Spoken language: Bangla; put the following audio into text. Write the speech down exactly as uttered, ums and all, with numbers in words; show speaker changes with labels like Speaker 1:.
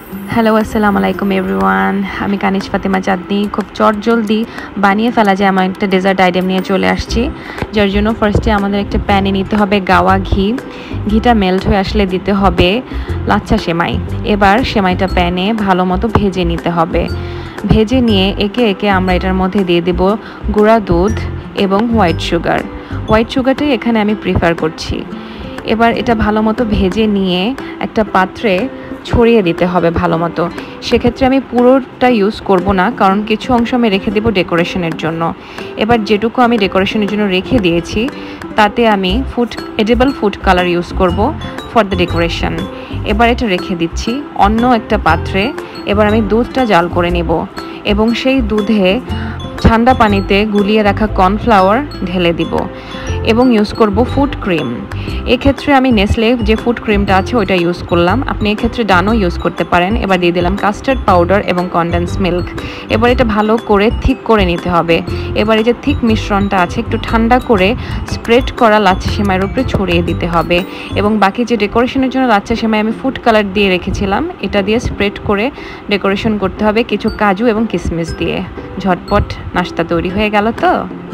Speaker 1: হ্যালো আসসালামু আলাইকুম এভরিওয়ান। আমি কানিজ ফাতেমা চাঁদনি। খুব চটজলদি বানিয়ে ফেলা যায় এমন একটা ডেজার্ট আইটেম নিয়ে চলে আসছি, যার জন্য ফার্স্টে আমাদের একটা প্যানে নিতে হবে গাওয়া ঘি। ঘিটা মেল্ট হয়ে আসলে দিতে হবে লাচ্ছা সেমাই। এবার সেমাইটা প্যানে ভালো মতো ভেজে নিতে হবে। ভেজে নিয়ে একে একে আমরা এটার মধ্যে দিয়ে দেব গুঁড়া দুধ এবং হোয়াইট সুগার। হোয়াইট সুগারটাই এখানে আমি প্রিফার করছি। এবার এটা ভালো মতো ভেজে নিয়ে একটা পাত্রে ছড়িয়ে দিতে হবে ভালো মতো। সেক্ষেত্রে আমি পুরোটা ইউজ করব না, কারণ কিছু অংশ আমি রেখে দেবো ডেকোরেশনের জন্য। এবার যেটুকু আমি ডেকোরেশনের জন্য রেখে দিয়েছি তাতে আমি food edible food colour use করব ফর দ্য ডেকোরেশন। এবার এটা রেখে দিচ্ছি অন্য একটা পাত্রে। এবার আমি দুধটা জাল করে নেব এবং সেই দুধে ঠান্ডা পানিতে গুলিয়ে রাখা কর্নফ্লাওয়ার ঢেলে দিব এবং ইউজ করব ফুড ক্রিম। এক্ষেত্রে আমি নেসলে যে ফুড ক্রিমটা আছে ওইটা ইউজ করলাম, আপনি এক্ষেত্রে ডানও ইউজ করতে পারেন। এবার দিয়ে দিলাম কাস্টার্ড পাউডার এবং কনডেন্স মিল্ক। এবার এটা ভালো করে থিক করে নিতে হবে। এবার এই যে থিক মিশ্রণটা আছে একটু ঠান্ডা করে স্প্রেড করা লাচ্ছা সেমাইয়ের উপরে ছড়িয়ে দিতে হবে এবং বাকি যে ডেকোরেশনের জন্য লাচ্ছা সেমাই আমি ফুড কালার দিয়ে রেখেছিলাম এটা দিয়ে স্প্রেড করে ডেকোরেশন করতে হবে কিছু কাজু এবং কিশমিশ দিয়ে। ঝটপট নাস্তা তৈরি হয়ে গেল তো।